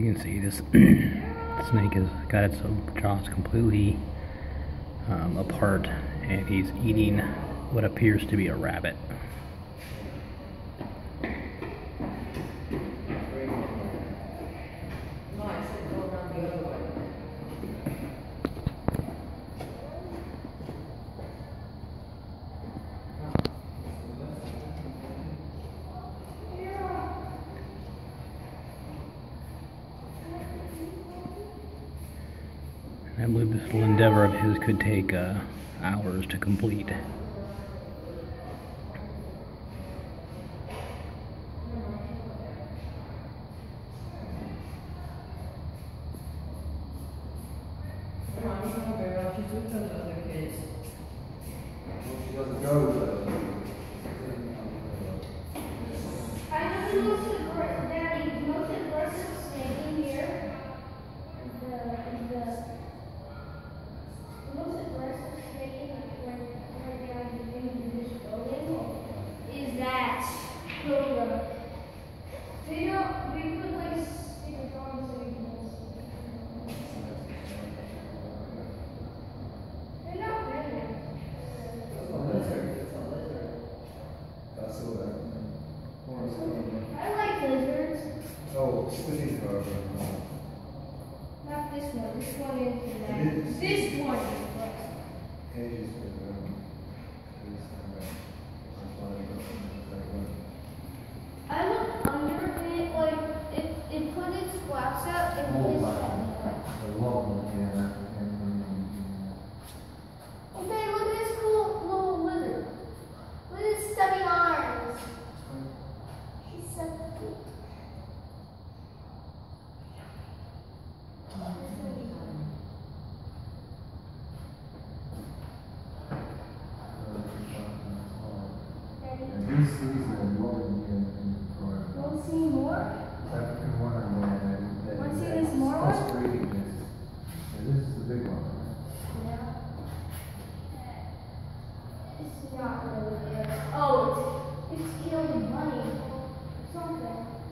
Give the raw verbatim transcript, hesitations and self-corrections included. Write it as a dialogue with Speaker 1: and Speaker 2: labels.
Speaker 1: You can see this snake has got its jaws completely um, apart, and he's eating what appears to be a rabbit. I believe this little endeavor of his could take uh, hours to complete.
Speaker 2: Not this one. This one is this one is I looked under it, like it, it put its flaps out and put its okay, look at this cool little lizard. Look at its stubby arms. She's so cute. Want to see more? Want to see this more one?
Speaker 3: This is the big one.
Speaker 2: Yeah. It's not really good. Oh, it's, it's killed a bunny. Something.